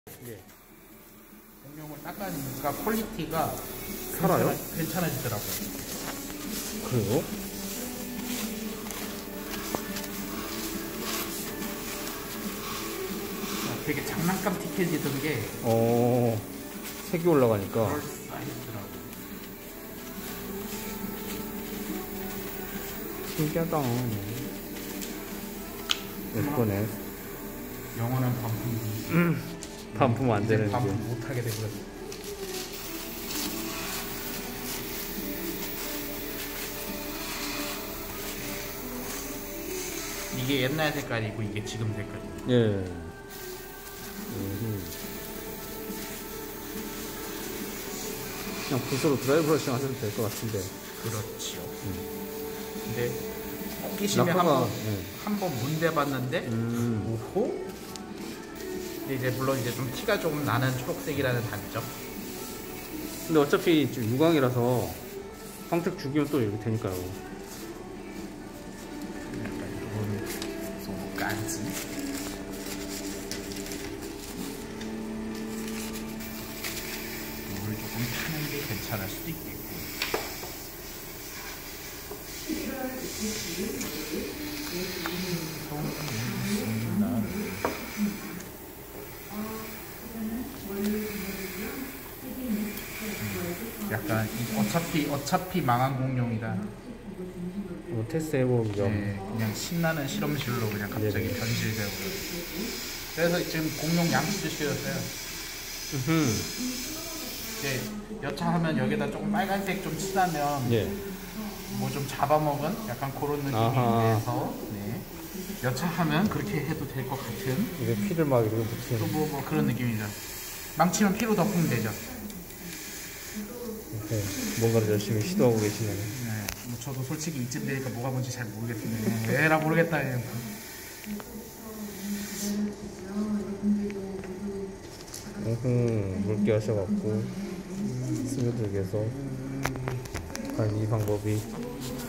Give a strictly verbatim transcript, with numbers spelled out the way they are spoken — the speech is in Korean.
예. 공룡을 닦아니까 퀄리티가 살아요? 괜찮아, 괜찮아지더라고요. 그래요? 되게 장난감틱해지던 게 어, 색이 올라가니까. 그럴싸해지더라고요. 신기하다. 예쁘네. 영원한 반품. 음, 반품 안 되는데. 반품 못하게 되고요. 이게 옛날 색깔이고 이게 지금 색깔이에요. 예. 음. 그냥 붓으로 드라이 브러싱 하셔도 될 것 같은데. 그렇지요. 음. 근데 호기심에 낙하가- 한번 네. 한번 문대봤는데 음. 오호. 근데 이제 물론 이제 좀 티가 조금 나는 초록색이라는 단점. 근데 어차피 지금 유광이라서 황색 죽이면 또 이렇게 되니까요. 약간 이런 속까지. 물을 조금 타는 게 괜찮을 수도 있겠고. 약간 이 어차피 어차피 망한 공룡이다. 뭐 테스트 해보기 겸. 네, 그냥 신나는 실험실로 그냥 갑자기 네네. 변질되고. 그래서 지금 공룡 양치도 시켰어요. 음. 이제 여차하면 여기다 조금 빨간색 좀 칠하면 예. 뭐 좀 잡아먹은 약간 그런 느낌이 아하. 돼서 네. 여차하면 그렇게 해도 될 것 같은 이게 피를 막 이렇게 붙이는. 또 뭐 뭐 그런 느낌이죠. 망치면 피로 덮으면 되죠. 네. 뭔가를 열심히 시도하고 계시네요. 네, 뭐 저도 솔직히 이쯤 되니까 뭐가 뭔지 잘 모르겠는데 에라 모르겠다. 음, 묽게 하셔갖고 스며들게 해서 과연 이 방법이